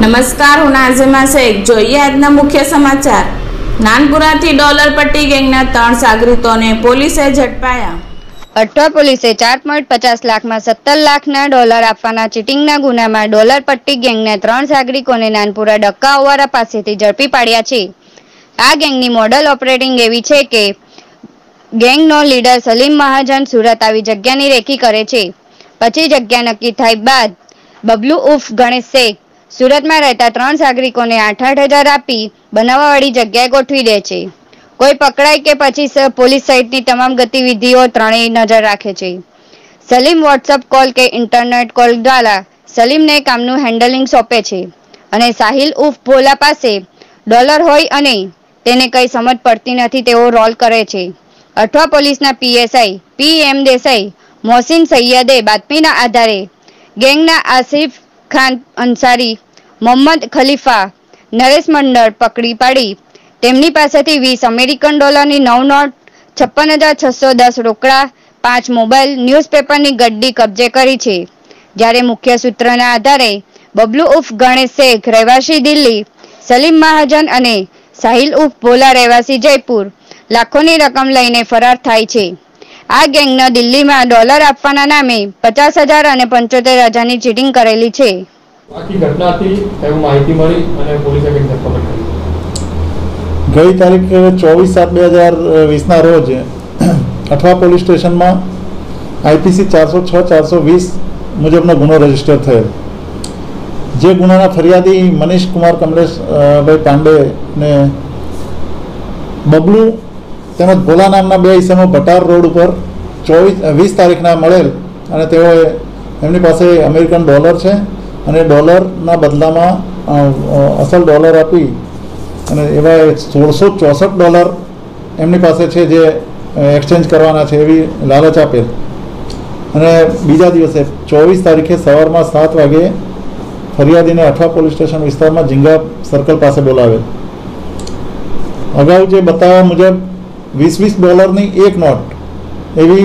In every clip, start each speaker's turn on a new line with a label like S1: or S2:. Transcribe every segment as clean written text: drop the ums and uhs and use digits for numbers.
S1: નમસ્કાર, હું નાઝિમા શેખ। જોઈએ આજના મુખ્ય સમાચાર। નાનપુરાથી ડોલર પટ્ટી ગેંગના 3 સાગરીતોને પોલીસે ઝડપાયા।
S2: અઠવા પોલીસે 4.50 લાખમાં 17 લાખના ડોલર આપવાના ચીટિંગના ગુનામાં ડોલર પટ્ટી ગેંગના 3 સાગરીતોને નાનપુરા ડક્કા ઓવારા પાસેથી ઝડપી પાડ્યા છે। આ ગેંગની મોડલ ઓપરેટિંગ એવી છે કે ગેંગનો લીડર સલીમ મહાજન સુરત આવી જગ્યાની રેકી કરે છે, પછી જગ્યા નક્કી થાય બાદ બબલુ ઉર્ફ ગણેશ શેખ સુરતમાં રહેતા 3 સાગરીતોને 8,000 આપી બનાવવાવાળી જગ્યાએ ગોઠવી દે છે। કોઈ પકડાય કે પછી પોલીસ સહિતની તમામ ગતિવિધિઓ ત્રણેય નજર રાખે છે। સલીમ વોટ્સઅપ કોલ કે ઇન્ટરનેટ કોલ દ્વારા સલીમને કામનું હેન્ડલિંગ સોંપે છે અને સાહિલ ઉર્ફ ભોલા પાસે ડોલર હોય અને તેને કંઈ સમજ પડતી નથી તેવો રોલ કરે છે। અઠવા પોલીસના પીએસઆઈ પીએમ દેસાઈ મોહસિન સૈયદે બાતમીના આધારે ગેંગના આસિફ ખાન અંસારી, મોહમ્મદ ખલીફા, નરેશ મંડળ પકડી પાડી તેમની પાસેથી 20 અમેરિકન ડોલરની 9 નોટ, 56,610 રોકડા, 5 મોબાઈલ, ન્યૂઝપેપરની ગડ્ડી કબજે કરી છે। જ્યારે મુખ્ય સૂત્રના આધારે બબલુ ઉર્ફ ગણેશ શેખ રહેવાસી દિલ્હી, સલીમ મહાજન અને સાહિલ ઉર્ફ ભોલા રહેવાસી જયપુર લાખોની રકમ લઈને ફરાર થાય છે। આ ગેંગના દિલ્હીમાં ડોલર આપવાના નામે 50,000 અને 75,000ની ચીટિંગ કરેલી છે।
S3: આખી ઘટના હતી એવું માહિતી મળી અને પોલીસે કંઈક ધરપકડ કરી।
S4: ગઈ તારીખ 24/7/2020 ના રોજ અઠવા પોલીસ સ્ટેશનમાં આઈપીસી 406-420 મુજબનો ગુનો રજીસ્ટર થયેલ। જે ગુનાના ફરિયાદી મનીષ કુમાર કમલેશભાઈ પાંડે ને બબલુ તેમજ ભોલા નામના 2 ઈસમો ભટાર રોડ ઉપર 20 તારીખના મળેલ અને તેઓએ એમની પાસે અમેરિકન ડોલર છે અને ડોલરના બદલામાં અસલ ડોલર આપી અને એવા 1664 ડોલર એમની પાસે છે જે એક્સચેન્જ કરવાના છે એવી લાલચ આપેલ અને બીજા દિવસે 24 તારીખે સવારમાં 7 વાગે ફરિયાદીને અઠવા પોલીસ સ્ટેશન વિસ્તારમાં ઝીંગા સર્કલ પાસે બોલાવેલ। અગાઉ જે બતાવ્યા મુજબ 20 ડોલરની એક નોટ એવી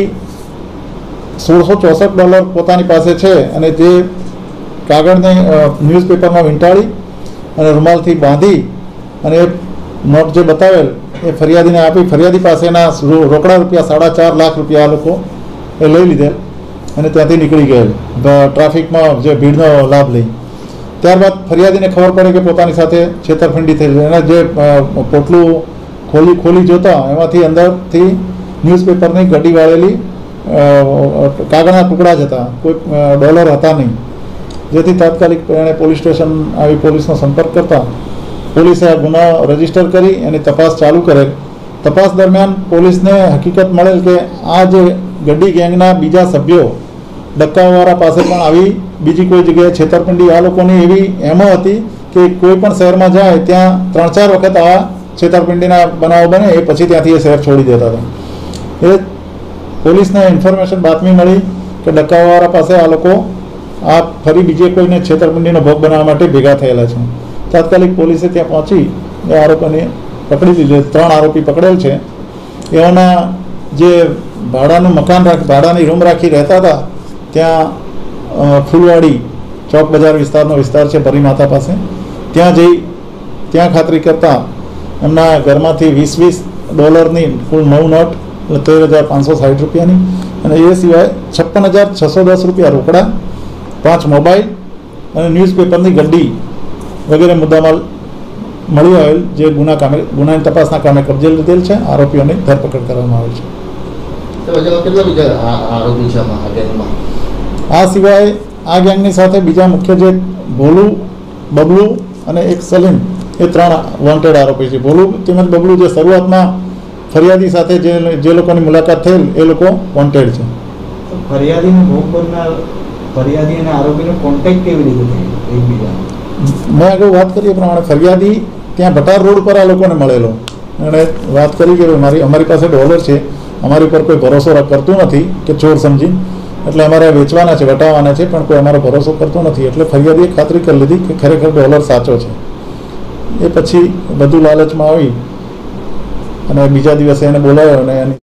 S4: 1664 ડોલર પોતાની પાસે છે અને તે કાગળને ન્યૂઝપેપરમાં વીંટાળી અને રૂમાલથી બાંધી અને એ નોટ જે બતાવેલ એ ફરિયાદીને આપી ફરિયાદી પાસેના રોકડા રૂપિયા 4.5 લાખ રૂપિયા આ લોકો એ લઈ લીધેલ અને ત્યાંથી નીકળી ગયેલ ટ્રાફિકમાં જે ભીડનો લાભ લઈ। ત્યારબાદ ફરિયાદીને ખબર પડે કે પોતાની સાથે છેતરપિંડી થઈ એના જે પોટલું ખોલી જોતા એમાંથી અંદરથી ન્યૂઝપેપરની ગડી વાળેલી કાગળના ટુકડા જ હતા, કોઈ ડોલર હતા નહીં। જેથી તાત્કાલિક એણે પોલીસ સ્ટેશન આવી પોલીસનો સંપર્ક કરતા પોલીસે આ ગુનો રજીસ્ટર કરી એની તપાસ ચાલુ કરેલ। તપાસ દરમિયાન પોલીસને હકીકત મળેલ કે આ જે ગડ્ડી ગેંગના બીજા સભ્યો ડક્કાવાળા પાસે પણ આવી બીજી કોઈ જગ્યાએ છેતરપિંડી આ લોકોની એવી એમો હતી કે કોઈ પણ શહેરમાં જાય ત્યાં 3-4 વખત આ છેતરપિંડીના બનાવો બને એ પછી ત્યાંથી એ શહેર છોડી દેતા હતા। એ પોલીસને ઇન્ફોર્મેશન બાતમી મળી કે ડક્કાવાળા પાસે આ લોકો આ ફરી બીજે કોઈને છેતરપિંડીનો ભોગ બનાવવા માટે ભેગા થયેલા છે। તાત્કાલિક પોલીસે ત્યાં પહોંચી એ આરોપીને પકડી લીધો। 3 આરોપી પકડેલ છે। એઓના જે ભાડાનું મકાન ભાડાની રૂમ રાખી રહેતા હતા ત્યાં ફૂલવાડી ચોક બજાર વિસ્તારનો વિસ્તાર છે ભરીમાતા પાસે, ત્યાં જઈ ત્યાં ખાતરી કરતાં એમના ઘરમાંથી 20 ડોલરની કુલ 9 નોટ એટલે 13,560 રૂપિયાની અને એ સિવાય 56,610 રૂપિયા રોકડા, 5 મોબાઈલ અને ન્યૂઝપેપરની ગડ્ડી વગેરે મુદ્દામાલ મળી આવેલ જે ગુનાની તપાસના કામે કબજે લીધેલ છે। આરોપીઓની ધરપકડ કરવામાં આવેલ છે। આ સિવાય આ ગેંગની સાથે બીજા મુખ્ય જે ભોલું, બબલુ અને એક સલીમ એ 3 વોન્ટેડ આરોપી છે। ભોલું તેમજ બબલુ જે શરૂઆતમાં ફરિયાદી સાથે જે લોકોની મુલાકાત થયેલ એ લોકો વોન્ટેડ છે।
S5: ફરિયાદીનો ભોગ બનનાર ફરિયાદી અને આરોપીનો કોન્ટેક્ટ કેવી રીતે થયો એકબીજા?
S4: મેં આગળ વાત કરી એ પ્રમાણે ફરિયાદી ત્યાં ભટાર રોડ પર આ લોકોને મળેલો અને વાત કરી કે અમારી પાસે ડોલર છે, અમારી ઉપર કોઈ ભરોસો કરતું નથી કે ચોર સમજી એટલે અમારે વેચવાના છે, વટાવવાના છે, પણ કોઈ અમારો ભરોસો કરતો નથી એટલે ફરિયાદીએ ખાતરી કરી લીધી કે ખરેખર ડોલર સાચો છે। એ પછી બધું લાલચમાં આવી અને બીજા દિવસે એને બોલાવ્યો અને